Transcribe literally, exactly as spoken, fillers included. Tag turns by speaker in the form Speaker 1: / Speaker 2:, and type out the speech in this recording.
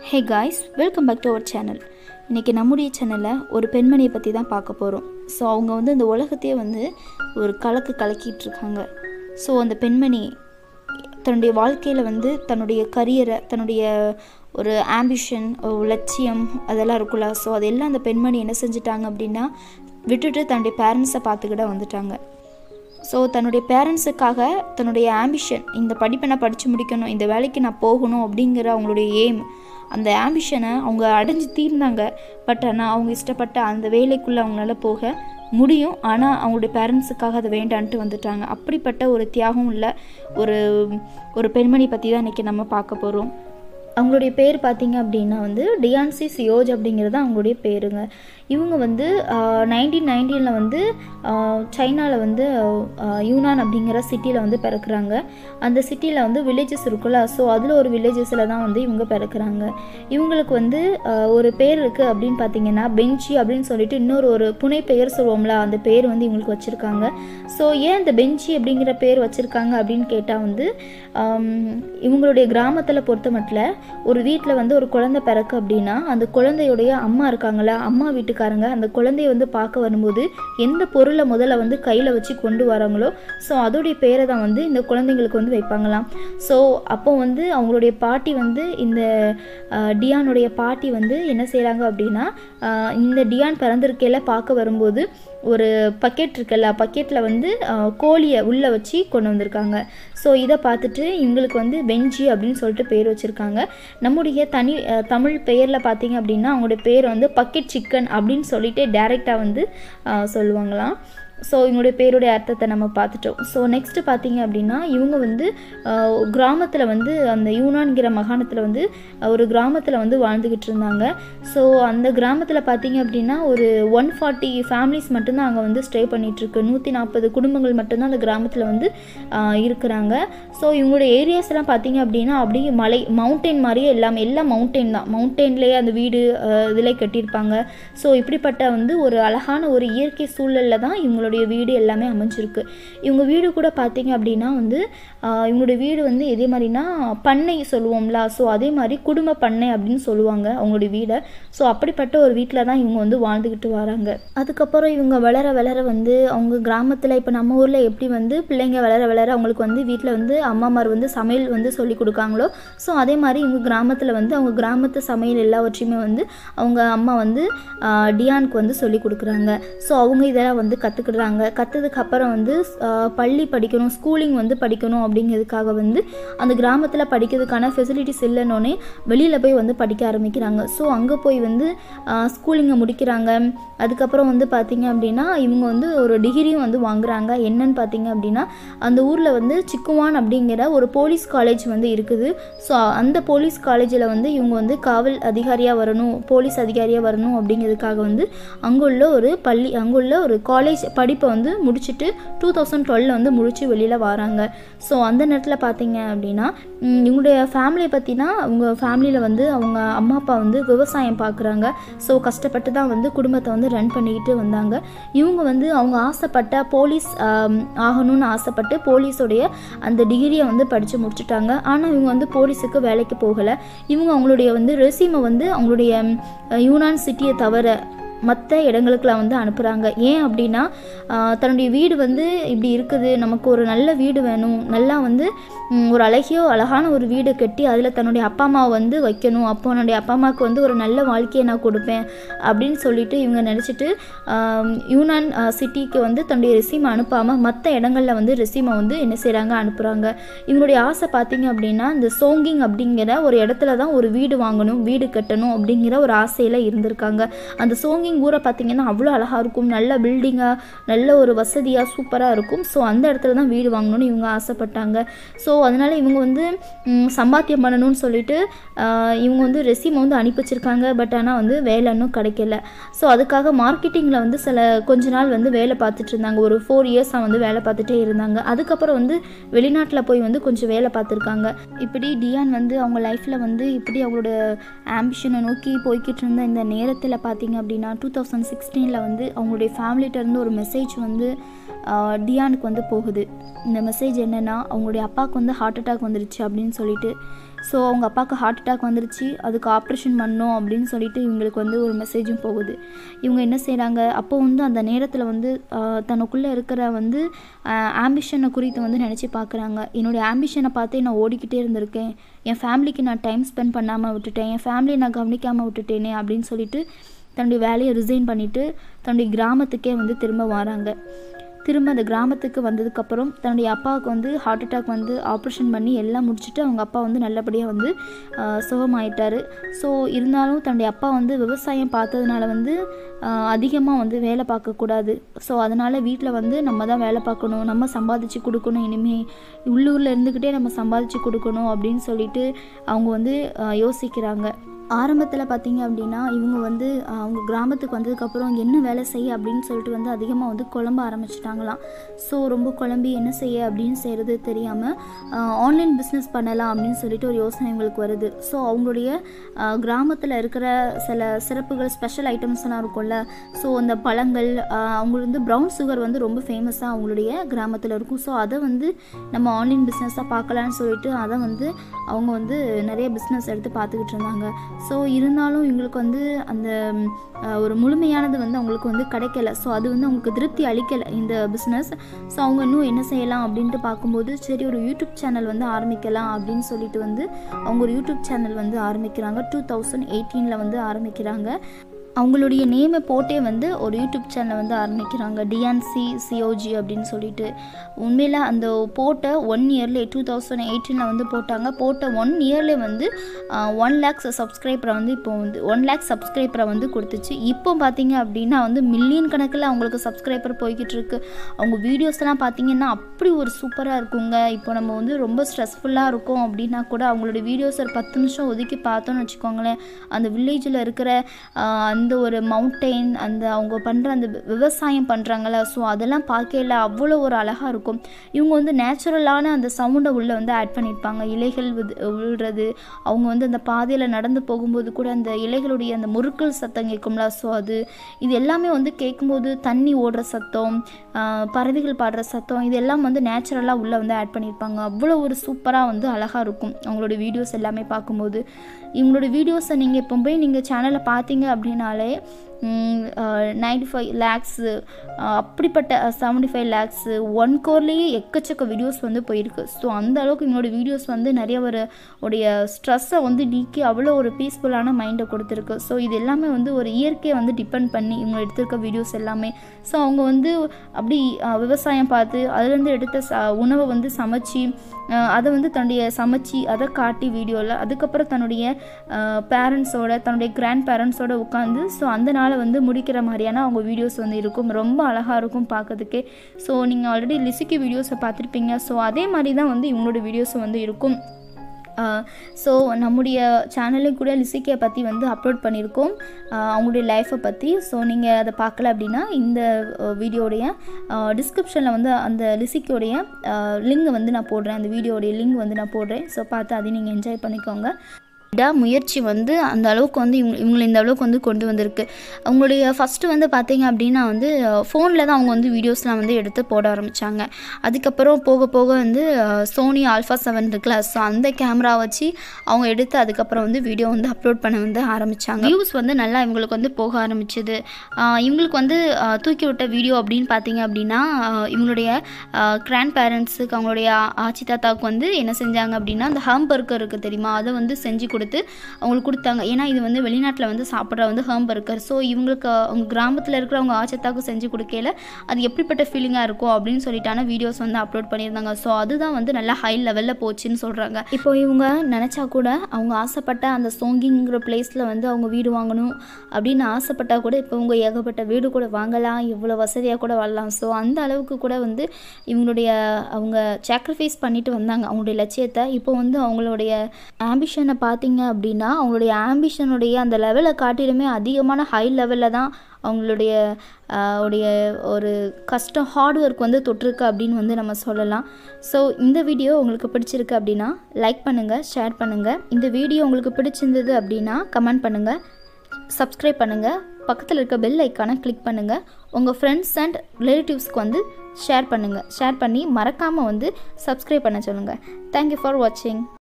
Speaker 1: Hey guys, welcome back to our channel. இன்னைக்கு நம்முடைய சேனல்ல ஒரு பெண்மணியை பத்தி தான் பார்க்க போறோம். சோ அவங்க வந்து இந்த உலகத்தையே வந்து ஒரு கலக்கு கலக்கிட்டு இருக்காங்க. சோ அந்த பெண்மணி தன்னுடைய வாழ்க்கையில வந்து தன்னுடைய கரியரை, தன்னுடைய ஒரு ஆம்பிஷன், ஒரு லட்சியம் அதெல்லாம் இருக்குல. சோ அதெல்லாம் அந்த பெண்மணி என்ன செஞ்சிட்டாங்க அப்படினா விட்டுட்டு தன்னுடைய பேரண்ட்ஸை பார்த்துக்கிட வந்துட்டாங்க. ஸோ தன்னுடைய பேரண்ட்ஸுக்காக தன்னுடைய ஆம்பிஷன், இந்த படிப்பை நான் படித்து முடிக்கணும், இந்த வேலைக்கு நான் போகணும் அப்படிங்கிற அவங்களுடைய எய்ம், அந்த ஆம்பிஷனை அவங்க அடைஞ்சு தீர்ந்தாங்க. பட் ஆனால் அவங்க இஷ்டப்பட்ட அந்த வேலைக்குள்ளே அவங்களால போக முடியும். ஆனால் அவங்களுடைய பேரண்ட்ஸுக்காக அதை வேண்டான்ட்டு வந்துட்டாங்க. அப்படிப்பட்ட ஒரு தியாகம் உள்ள ஒரு ஒரு பெண்மணி பற்றி தான் இன்றைக்கி நம்ம பார்க்க போகிறோம். அவங்களுடைய பேர் பார்த்திங்க அப்படின்னா வந்து டியான்சி சியோஜ் அப்படிங்கிறது அவங்களுடைய பேருங்க. இவங்க வந்து நைன்டீன் நைன்டீனில் வந்து சைனாவில் வந்து யூனான் அப்படிங்கிற சிட்டியில் வந்து பிறக்கிறாங்க. அந்த சிட்டியில் வந்து வில்லேஜஸ் இருக்குல்ல. ஸோ அதில் ஒரு வில்லேஜஸில் தான் வந்து இவங்க பிறக்கிறாங்க. இவங்களுக்கு வந்து ஒரு பேர் இருக்குது அப்படின்னு பார்த்தீங்கன்னா பென்ச்சி அப்படின்னு சொல்லிட்டு இன்னொரு ஒரு புனை பெயர் சொல்லுவோம்ல, அந்த பேர் வந்து இவங்களுக்கு வச்சுருக்காங்க. ஸோ ஏன் இந்த பென்ச்சி அப்படிங்கிற பேர் வச்சுருக்காங்க அப்படின்னு கேட்டால் வந்து இவங்களுடைய கிராமத்தில் பொறுத்த மட்டும் ஒரு வீட்டில் வந்து ஒரு குழந்தை பிறக்கு அப்படின்னா அந்த குழந்தையுடைய அம்மா இருக்காங்களா, அம்மா வீட்டுக்காரங்க அந்த குழந்தைய வந்து பார்க்க வரும்போது எந்த பொருளை முதல்ல வந்து கையில் வச்சு கொண்டு வராங்களோ ஸோ அதோடைய பேரை தான் வந்து இந்த குழந்தைங்களுக்கு வந்து வைப்பாங்களாம். ஸோ அப்போ வந்து அவங்களுடைய பாட்டி வந்து இந்த டியானுடைய பாட்டி வந்து என்ன செய்கிறாங்க அப்படின்னா இந்த டியான் பிறந்திருக்கையில் பார்க்க வரும்போது ஒரு பக்கெட் இருக்குல்ல, பக்கெட்டில் வந்து கோழியை உள்ளே வச்சு கொண்டு வந்திருக்காங்க. ஸோ இதை பார்த்துட்டு இவங்களுக்கு வந்து பென்ச்சி அப்படின்னு சொல்லிட்டு பேர் வச்சுருக்காங்க. நம்முடைய தனி தமிழ் பெயரில் பார்த்தீங்க அப்படின்னா அவங்களுடைய பேர் வந்து பக்கெட் சிக்கன் அப்படின்னு சொல்லிட்டு டைரெக்டாக வந்து சொல்லுவாங்களாம். ஸோ இவங்களுடைய பேருடைய அர்த்தத்தை நம்ம பார்த்துட்டோம். ஸோ நெக்ஸ்ட்டு பார்த்தீங்க அப்படின்னா இவங்க வந்து கிராமத்தில் வந்து அந்த யூனான்கிற மாகாணத்தில் வந்து ஒரு கிராமத்தில் வந்து வாழ்ந்துக்கிட்டு இருந்தாங்க. ஸோ அந்த கிராமத்தில் பார்த்தீங்க அப்படின்னா ஒரு ஒன் ஃபார்ட்டி ஃபேமிலிஸ் மட்டும்தான் அங்கே வந்து ஸ்டே பண்ணிகிட்ருக்கு. நூற்றி நாற்பது குடும்பங்கள் மட்டும்தான் அந்த கிராமத்தில் வந்து இருக்கிறாங்க. ஸோ இவங்களுடைய ஏரியாஸ்லாம் பார்த்தீங்க அப்படின்னா அப்படியே மலை மவுண்டெயின் மாதிரியே எல்லாமே எல்லாம் மவுண்டெயின் தான், மவுண்டெயின்லேயே அந்த வீடு இதில் கட்டியிருப்பாங்க. ஸோ இப்படிப்பட்ட வந்து ஒரு அழகான ஒரு இயற்கை சூழலில் தான் இவங்களுடைய வீடு எல்லாமே அமைஞ்சிருக்கு. இவங்க வீடு கூட பார்த்தீங்க அப்படின்னா வந்து இவங்களுடைய வீடு வந்து எதே மாதிரினா பண்ணை சொல்லுவோம்ல, ஸோ அதே மாதிரி குடும்ப பண்ணை அப்படின்னு சொல்லுவாங்க அவங்களுடைய வீடை. ஸோ அப்படிப்பட்ட ஒரு வீட்டில் தான் இவங்க வந்து வாழ்ந்துக்கிட்டு வராங்க. அதுக்கப்புறம் இவங்க வளர வளர வந்து அவங்க கிராமத்தில் இப்போ நம்ம ஊரில் எப்படி வந்து பிள்ளைங்க வளர வளர அவங்களுக்கு வந்து வீட்டில் வந்து அம்மாமார் வந்து சமையல் வந்து சொல்லி கொடுக்காங்களோ ஸோ அதே மாதிரி இவங்க கிராமத்தில் வந்து அவங்க கிராமத்து சமையல் எல்லாவற்றையுமே வந்து அவங்க அம்மா வந்து டியானுக்கு வந்து சொல்லி கொடுக்குறாங்க. ஸோ அவங்க இதெல்லாம் வந்து கற்றுக்கிட்டு கற்றதுக்கு அப்புறம் வந்து பள்ளி படிக்கணும், ஸ்கூலிங் வந்து படிக்கணும் அப்படிங்கிறதுக்காக வந்து அந்த கிராமத்தில் படிக்கிறதுக்கான ஃபெசிலிட்டிஸ் இல்லைன்னொன்னே வெளியில் போய் வந்து படிக்க ஆரம்பிக்கிறாங்க. ஸோ அங்கே போய் வந்து ஸ்கூலிங்கை முடிக்கிறாங்க. அதுக்கப்புறம் வந்து பார்த்திங்க அப்படின்னா இவங்க வந்து ஒரு டிகிரியும் வந்து வாங்குறாங்க. என்னன்னு பார்த்திங்க அப்படின்னா அந்த ஊரில் வந்து சிக்குவான் அப்படிங்கிற ஒரு போலீஸ் காலேஜ் வந்து இருக்குது. ஸோ அந்த போலீஸ் காலேஜில் வந்து இவங்க வந்து காவல் அதிகாரியாக வரணும், போலீஸ் அதிகாரியாக வரணும் அப்படிங்கிறதுக்காக வந்து அங்குள்ள ஒரு பள்ளி அங்குள்ள ஒரு காலேஜ் படிப்பை வந்து முடிச்சுட்டு டூ தௌசண்ட் டுவெல்ல வந்து முடிச்சு வெளியில் வராங்க. ஸோ அந்த நேரத்தில் பார்த்தீங்க அப்படின்னா இவங்களுடைய ஃபேமிலியை பற்றினா அவங்க ஃபேமிலியில் வந்து அவங்க அம்மா அப்பா வந்து விவசாயம் பார்க்குறாங்க. ஸோ கஷ்டப்பட்டு தான் வந்து குடும்பத்தை வந்து ரன் பண்ணிக்கிட்டு வந்தாங்க. இவங்க வந்து அவங்க ஆசைப்பட்ட போலீஸ் ஆகணும்னு ஆசைப்பட்டு போலீஸோடைய அந்த டிகிரியை வந்து படித்து முடிச்சுட்டாங்க. ஆனால் இவங்க வந்து போலீஸுக்கு வேலைக்கு போகலை. இவங்க அவங்களுடைய வந்து ரெசியூமை வந்து அவங்களுடைய யூனான் சிட்டியை தவிர மற்ற இடங்களுக்குலாம் வந்து அனுப்புகிறாங்க. ஏன் அப்படின்னா தன்னுடைய வீடு வந்து இப்படி இருக்குது, நமக்கு ஒரு நல்ல வீடு வேணும், நல்லா வந்து ஒரு அழகியோ அழகான ஒரு வீடு கட்டி அதில் தன்னுடைய அப்பா அம்மாவை வந்து வைக்கணும், அப்போ என்னுடைய அப்பா அம்மாவுக்கு வந்து ஒரு நல்ல வாழ்க்கையை நான் கொடுப்பேன் அப்படின்னு சொல்லிட்டு இவங்க நினச்சிட்டு யூனான் சிட்டிக்கு வந்து தன்னுடைய ரெசியூமை அனுப்பாமல் மற்ற இடங்களில் வந்து ரெசியூமை வந்து என்ன செய்கிறாங்க அனுப்புகிறாங்க. இவங்களுடைய ஆசை பார்த்திங்க அப்படின்னா இந்த சோங்கிங் அப்படிங்கிற ஒரு இடத்துல தான் ஒரு வீடு வாங்கணும், வீடு கட்டணும் அப்படிங்கிற ஒரு ஆசையில் இருந்திருக்காங்க. அந்த சோங்கிங் ஊரை பார்த்திங்கன்னா அவ்வளோ அழகாக இருக்கும், நல்ல பில்டிங்காக நல்ல ஒரு வசதியாக சூப்பராக இருக்கும். ஸோ அந்த இடத்துல தான் வீடு வாங்கணும்னு இவங்க ஆசைப்பட்டாங்க. ஸோ அதனால் இவங்க வந்து சம்பாத்தியம் பண்ணணும்னு சொல்லிட்டு இவங்க வந்து ரெசியூமை வந்து அனுப்பி வச்சுருக்காங்க. பட் ஆனால் வந்து வேலை இன்னும் கிடைக்கல. ஸோ அதுக்காக மார்க்கெட்டிங்கில் வந்து சில கொஞ்ச நாள் வந்து வேலை பார்த்துட்டு இருந்தாங்க. ஒரு ஃபோர் இயர்ஸாக வந்து வேலை பார்த்துட்டே இருந்தாங்க. அதுக்கப்புறம் வந்து வெளிநாட்டில் போய் வந்து கொஞ்சம் வேலை பார்த்துருக்காங்க. இப்படி டியான் வந்து அவங்க லைஃப்பில் வந்து இப்படி அவங்களோட ஆம்பிஷனை நோக்கி போய்கிட்டு இருந்த இந்த நேரத்தில் பார்த்திங்க அப்படின்னா டூ தௌசண்ட் சிக்ஸ்டீனில் வந்து அவங்களுடைய ஃபேமிலிகிட்டேருந்து ஒரு மெசேஜ் வந்து டியானுக்கு வந்து போகுது. இந்த மெசேஜ் என்னென்னா அவங்களுடைய அப்பாவுக்கு வந்து ஹார்ட் அட்டாக் வந்துருச்சு அப்படின்னு சொல்லிட்டு. ஸோ அவங்க அப்பாவுக்கு ஹார்ட் அட்டாக் வந்துருச்சு, அதுக்கு ஆப்ரேஷன் பண்ணோம் அப்படின்னு சொல்லிட்டு இவங்களுக்கு வந்து ஒரு மெசேஜும் போகுது. இவங்க என்ன செய்கிறாங்க, அப்போ வந்து அந்த நேரத்தில் வந்து தனக்குள்ளே இருக்கிற வந்து ஆம்பிஷனை குறித்து வந்து நினச்சி பார்க்குறாங்க. என்னுடைய ஆம்பிஷனை பார்த்தே நான் ஓடிக்கிட்டே இருந்திருக்கேன், என் ஃபேமிலிக்கு நான் டைம் ஸ்பெண்ட் பண்ணாமல் விட்டுட்டேன், என் ஃபேமிலியை நான் கவனிக்காமல் விட்டுட்டேனே அப்படின்னு சொல்லிட்டு தன்னுடைய வேலையை ரிசைன் பண்ணிவிட்டு தன்னுடைய கிராமத்துக்கே வந்து திரும்ப வராங்க. திரும்ப அந்த கிராமத்துக்கு வந்ததுக்கப்புறம் தன்னுடைய அப்பாவுக்கு வந்து ஹார்ட் அட்டாக் வந்து ஆப்ரேஷன் பண்ணி எல்லாம் முடிச்சுட்டு அவங்க அப்பா வந்து நல்லபடியாக வந்து சுகமாயிட்டார். ஸோ இருந்தாலும் தன்னுடைய அப்பா வந்து விவசாயம் பார்த்ததுனால வந்து அதிகமாக வந்து வேலை பார்க்கக்கூடாது. ஸோ அதனால் வீட்டில் வந்து நம்ம தான் வேலை பார்க்கணும், நம்ம சம்பாதிச்சு கொடுக்கணும், இனிமேல் உள்ளூரில் இருந்துக்கிட்டே நம்ம சம்பாதிச்சு கொடுக்கணும் அப்படின்னு சொல்லிட்டு அவங்க வந்து யோசிக்கிறாங்க. ஆரம்பத்தில் பார்த்திங்க அப்படின்னா இவங்க வந்து அவங்க கிராமத்துக்கு வந்ததுக்கப்புறம் என்ன வேலை செய்ய அப்படின்னு சொல்லிட்டு வந்து அதிகமாக வந்து குழம்ப ஆரம்பிச்சிட்டாங்களாம். ஸோ ரொம்ப குழம்பி என்ன செய்ய அப்படின்னு செய்கிறது தெரியாமல் ஆன்லைன் பிஸ்னஸ் பண்ணலாம் அப்படின்னு சொல்லிட்டு ஒரு யோசனை இவங்களுக்கு வருது. ஸோ அவங்களுடைய கிராமத்தில் இருக்கிற சில சிறப்புகள் ஸ்பெஷல் ஐட்டம்ஸ்லாம் இருக்கும்ல, ஸோ அந்த பழங்கள் அவங்களுக்கு வந்து ப்ரௌன் சுகர் வந்து ரொம்ப ஃபேமஸாக அவங்களுடைய கிராமத்தில் இருக்கும். ஸோ அதை வந்து நம்ம ஆன்லைன் பிஸ்னஸாக பார்க்கலான்னு சொல்லிட்டு அதை வந்து அவங்க வந்து நிறைய பிஸ்னஸ் எடுத்து பார்த்துக்கிட்டு இருந்தாங்க. ஸோ இருந்தாலும் இவங்களுக்கு வந்து அந்த ஒரு முழுமையானது வந்து அவங்களுக்கு வந்து கிடைக்கல. ஸோ அது வந்து அவங்களுக்கு திருப்தி அளிக்கலை இந்த பிஸ்னஸ். ஸோ அவங்க இன்னும் என்ன செய்யலாம் அப்படின்ட்டு பார்க்கும்போது சரி ஒரு யூடியூப் சேனல் வந்து ஆரம்பிக்கலாம் அப்படின்னு சொல்லிட்டு வந்து அவங்க ஒரு யூடியூப் சேனல் வந்து ஆரம்பிக்கிறாங்க. டூ தௌசண்ட் எயிட்டீனில் வந்து ஆரம்பிக்கிறாங்க. அவங்களுடைய நேமை போட்டே வந்து ஒரு யூடியூப் சேனலை வந்து ஆரம்பிக்கிறாங்க, டியான்சி சியோஜி அப்படின்னு சொல்லிட்டு. உண்மையில் அந்த போட்ட ஒன் இயர்லேயே டூ தௌசண்ட் எயிட்டீனில் வந்து போட்டாங்க. போட்ட ஒன் இயர்லேயே வந்து ஒன் லேக்ஸ் சப்ஸ்கிரைபரை வந்து இப்போ வந்து ஒன் லேக் சப்ஸ்கிரைபரை வந்து கொடுத்துச்சு. இப்போ பார்த்தீங்க அப்படின்னா வந்து மில்லியன் கணக்கில் அவங்களுக்கு சப்ஸ்கிரைபர் போய்கிட்டு இருக்கு. அவங்க வீடியோஸ்லாம் பார்த்தீங்கன்னா அப்படி ஒரு சூப்பராக இருக்குங்க. இப்போ நம்ம வந்து ரொம்ப ஸ்ட்ரெஸ்ஃபுல்லாக இருக்கும் அப்படின்னா கூட அவங்களோட வீடியோஸ் ஒரு பத்து நிமிஷம் ஒதுக்கி பார்த்தோன்னு வச்சுக்கோங்களேன், அந்த வில்லேஜில் இருக்கிற அந்த ஒரு மவுண்டெயின், அந்த அவங்க பண்ணுற அந்த விவசாயம் பண்ணுறாங்களா, ஸோ அதெல்லாம் பார்க்கல அவ்வளோ ஒரு அழகாக இருக்கும். இவங்க வந்து நேச்சுரலான அந்த சவுண்டை உள்ளே வந்து ஆட் பண்ணியிருப்பாங்க. இலைகள் விழுறது, அவங்க வந்து அந்த பாதையில் நடந்து போகும்போது கூட அந்த இலைகளுடைய அந்த முறுக்கல் சத்தம் கேட்கும்ல, ஸோ அது இது எல்லாமே வந்து கேட்கும்போது தண்ணி ஓடுற சத்தம், பறவைகள் பாடுற சத்தம், இது எல்லாம் வந்து நேச்சுரலாக உள்ளே வந்து ஆட் பண்ணியிருப்பாங்க. அவ்வளோ ஒரு சூப்பராக வந்து அழகாக இருக்கும் அவங்களோட வீடியோஸ் எல்லாமே பார்க்கும்போது. இவங்களோட வீடியோஸை நீங்கள் இப்போ போய் நீங்கள் சேனலில் பார்த்தீங்க அப்படின்னாலே நைன்டி ஃபைவ் லேக்ஸு அப்படிப்பட்ட செவன்டி ஃபைவ் லேக்ஸு ஒன் கோர்லேயே எக்கச்சக்க வீடியோஸ் வந்து போயிருக்கு. ஸோ அந்த அளவுக்கு இவங்களோட வீடியோஸ் வந்து நிறைய ஒரு உடைய ஸ்ட்ரெஸ்ஸை வந்து நீக்கி அவ்வளோ ஒரு பீஸ்ஃபுல்லான மைண்டை கொடுத்துருக்கு. ஸோ இது எல்லாமே வந்து ஒரு இயற்கையை வந்து டிபெண்ட் பண்ணி இவங்க எடுத்திருக்க வீடியோஸ் எல்லாமே. ஸோ அவங்க வந்து அப்படி விவசாயம் பார்த்து அதுலேருந்து எடுத்த ச உணவை வந்து சமைச்சி அதை வந்து தன்னுடைய சமைச்சி அதை காட்டி வீடியோவில், அதுக்கப்புறம் தன்னுடைய பேரண்ட்ஸோட தன்னுடைய கிராண்ட் பேரண்ட்ஸோட உட்காந்து ஸோ அந்த நாளை வந்து முடிக்கிற மாதிரியான அவங்க வீடியோஸ் வந்து இருக்கும். ரொம்ப அழகாக இருக்கும் பார்க்கறதுக்கே. ஸோ நீங்கள் ஆல்ரெடி லிசிக்கு வீடியோஸை பார்த்துருப்பீங்க. ஸோ அதே மாதிரி தான் வந்து இவங்களோட வீடியோஸும் வந்து இருக்கும். ஸோ நம்முடைய சேனல்லையும் கூட லிசிக்கியை பற்றி வந்து அப்லோட் பண்ணியிருக்கோம், அவங்களுடைய லைஃப்பை பற்றி. ஸோ நீங்கள் அதை பார்க்கல அப்படின்னா இந்த வீடியோடைய டிஸ்கிரிப்ஷனில் வந்து அந்த லிசிக்கியோடைய லிங்க் வந்து நான் போடுறேன், அந்த வீடியோடைய லிங்க் வந்து நான் போடுறேன். ஸோ பார்த்து அதையும் நீங்கள் என்ஜாய் பண்ணிக்கோங்க. முயற்சி வந்து அந்த அளவுக்கு வந்து இவங்க இவங்களை இந்த அளவுக்கு வந்து கொண்டு வந்திருக்கு. அவங்களுடைய ஃபஸ்ட்டு வந்து பார்த்திங்க அப்படின்னா வந்து ஃபோனில் தான் அவங்க வந்து வீடியோஸ்லாம் வந்து எடுத்து போட ஆரம்பித்தாங்க. அதுக்கப்புறம் போக போக வந்து சோனி ஆல்ஃபா செவன் இருக்குல்ல, ஸோ அந்த கேமரா வச்சு அவங்க எடுத்து அதுக்கப்புறம் வந்து வீடியோ வந்து அப்லோட் பண்ண வந்து ஆரம்பித்தாங்க. வியூஸ் வந்து நல்லா இவங்களுக்கு வந்து போக ஆரம்பிச்சிது. இவங்களுக்கு வந்து தூக்கி விட்ட வீடியோ அப்படின்னு பார்த்திங்க அப்படின்னா இவங்களுடைய கிராண்ட் பேரண்ட்ஸுக்கு அவங்களுடைய ஆச்சி தாத்தாவுக்கு வந்து என்ன செஞ்சாங்க அப்படின்னா அந்த ஹாம் பர்கர் இருக்குது தெரியுமா, அதை வந்து செஞ்சு கொடு அவங்களுக்கு கொடுத்தாங்க. ஏன்னா இது வந்து வெளிநாட்டில் வந்து சாப்பிட்ற வந்து ஹாம் பர்கர். ஸோ இவங்களுக்கு அவங்க கிராமத்தில் இருக்கிறவங்க ஆச்சத்தாக்கு செஞ்சு கொடுக்கல அது எப்படிப்பட்ட ஃபீலிங்காக இருக்கும் அப்படின்னு சொல்லிட்டான வீடியோஸ் வந்து அப்லோட் பண்ணியிருந்தாங்க. ஸோ அதுதான் வந்து நல்லா ஹை லெவலில் போச்சுன்னு சொல்கிறாங்க. இப்போ இவங்க நினச்சா கூட அவங்க ஆசைப்பட்ட அந்த சோங்கிங்கிற பிளேஸில் வந்து அவங்க வீடு வாங்கணும் அப்படின்னு ஆசைப்பட்டால் கூட இப்போ இவங்க ஏகப்பட்ட வீடு கூட வாங்கலாம், இவ்வளோ வசதியாக கூட வாழலாம். ஸோ அந்த அளவுக்கு கூட வந்து இவங்களுடைய அவங்க சாக்ரிஃபைஸ் பண்ணிட்டு வந்தாங்க அவங்களுடைய லட்சியத்தை. இப்போ வந்து அவங்களுடைய ஆம்பிஷனை பார்த்தீங்க அப்படின்னா அவங்களுடைய ஆம்பிஷனுடைய அந்த லெவலை காட்டிலுமே அதிகமான ஹை லெவலில் தான் அவங்களுடைய உடைய ஒரு கஷ்டம் ஹார்ட் ஒர்க் வந்து தொட்டிருக்கு அப்படின்னு வந்து நம்ம சொல்லலாம். ஸோ இந்த வீடியோ உங்களுக்கு பிடிச்சிருக்கு அப்படின்னா லைக் பண்ணுங்கள், ஷேர் பண்ணுங்கள். இந்த வீடியோ உங்களுக்கு பிடிச்சிருந்தது அப்படின்னா கமெண்ட் பண்ணுங்கள், சப்ஸ்கிரைப் பண்ணுங்கள், பக்கத்தில் இருக்க பெல் ஐக்கானை கிளிக் பண்ணுங்கள், உங்கள் ஃப்ரெண்ட்ஸ் அண்ட் ரிலேட்டிவ்ஸ்க்கு வந்து ஷேர் பண்ணுங்கள். ஷேர் பண்ணி மறக்காமல் வந்து சப்ஸ்கிரைப் பண்ண சொல்லுங்கள். தேங்க்யூ ஃபார் வாட்சிங்.